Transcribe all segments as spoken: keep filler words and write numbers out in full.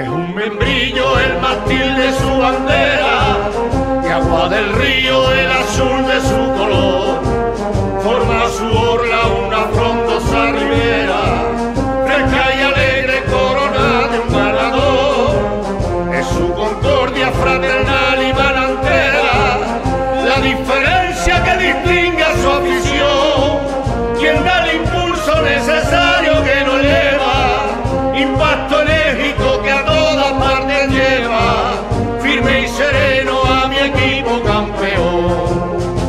un membrillo el mástil de su bandera, y agua del río el azul de su color. Forma su orla una frondosa ribera, fresca y alegre corona de un ganador. Es su concordia fraternal y manantera, la diferencia que distingue a su afición, quien da el impulso necesario que nos lleva, impacto enérgico que a todas partes lleva, firme y sereno a mi equipo campeón.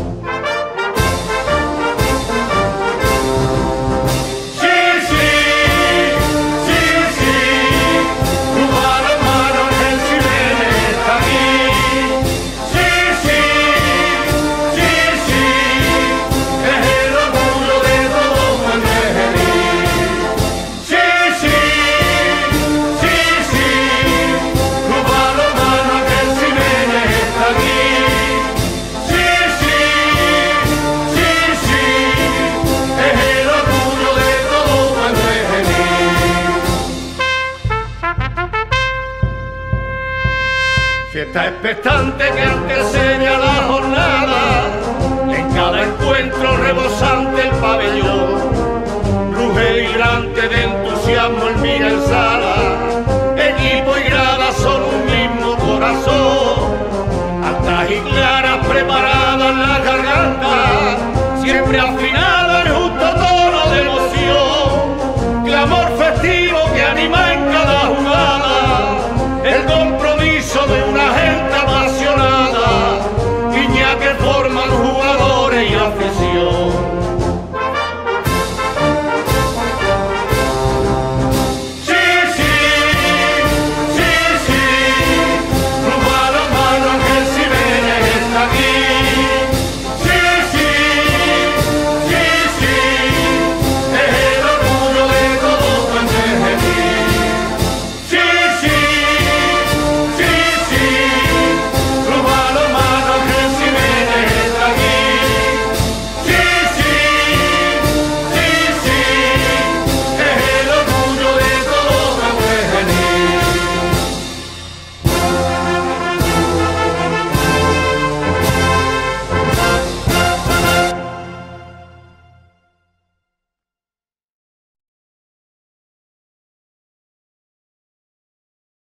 Fiesta expectante que antecede a la jornada, en cada encuentro rebosante el pabellón, ruge vibrante de entusiasmo el Miguel Sala, equipo y grada son un mismo corazón, altas y claras